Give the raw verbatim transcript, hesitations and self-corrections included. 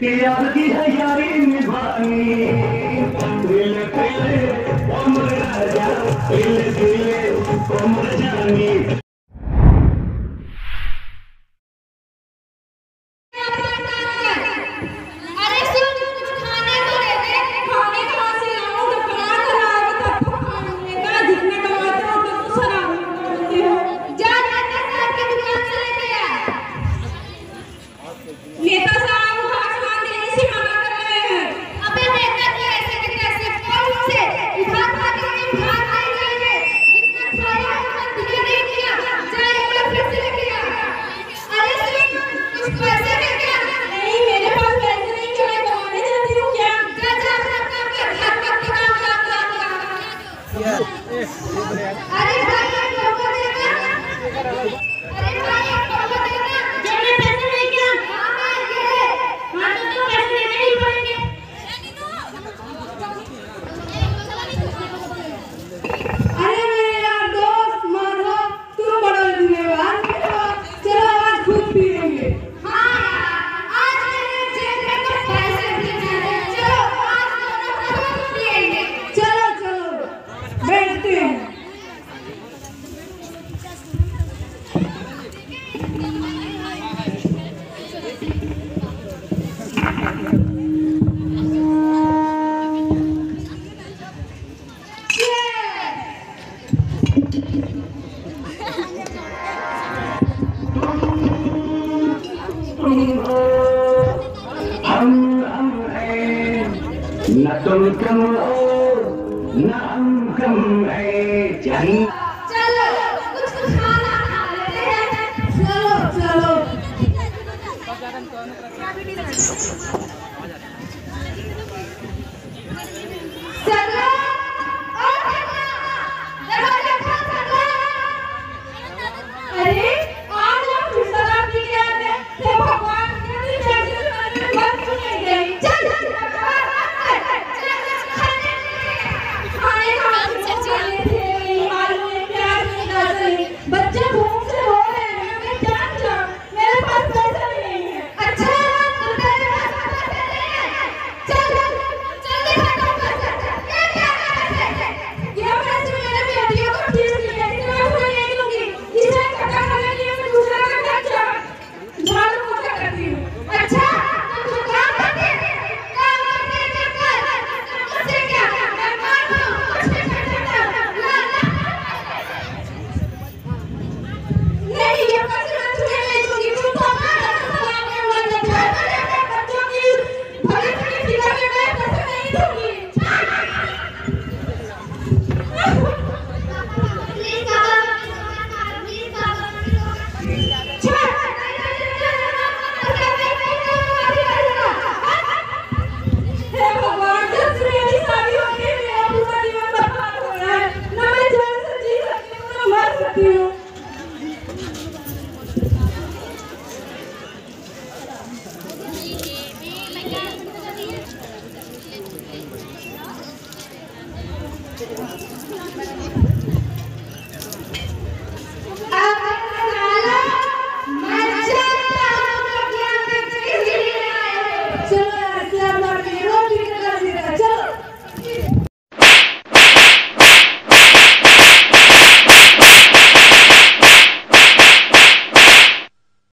आपकी है यारी निभानी दिल दिल उम्र राजा दिल दिल उम्र जानी। न तुम कम हो न हम कम है जन। चलो कुछ खाना खा लेते हैं। चलो चलो सरला और सरला दरवाजा खोल सरला। अरे आज हम शराब पी के आए थे तो भगवान के चर्च बंद नहीं गई। चल बच्चे भूख से रो रहे हैं, मैं क्या करूं? मेरे पास पैसा नहीं है। अच्छा तो तेरे पास पैसे नहीं है? चल चल दिखा दो पैसे। ये क्या पैसे? ये पैसे मेरे बेटियों को फीस की है, इसलिए मैं तुम्हें नहीं दूंगी। इसे इकट्ठा करने के लिए मैं दूसरा का क्या झाड़ू पोछा करती हूँ। अच्छा तुम काम करते काम करते चक्कर मुझसे क्या मैं मार दूं कुछ नहीं कर सकता। नहीं ये पैसे मैं तुम्हें नहीं दूंगी। तुम तो हमारा सलाम में मन लगा बच्चों की भविष्य की फिक्र में मैं पैसे नहीं दूंगी।